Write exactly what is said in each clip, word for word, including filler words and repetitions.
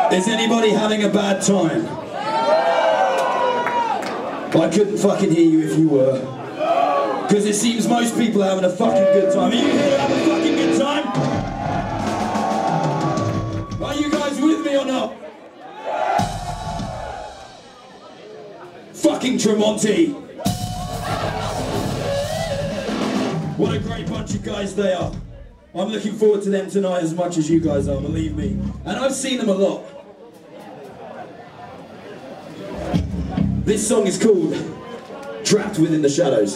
Is anybody having a bad time? I couldn't fucking hear you if you were. Because it seems most people are having a fucking good time. Are you here to have a fucking good time? Are you guys with me or not? Fucking Tremonti. What a great bunch of guys they are. I'm looking forward to them tonight as much as you guys are, believe me. And I've seen them a lot. This song is called Trapped Within the Shadows.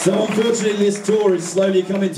So unfortunately this tour is slowly coming to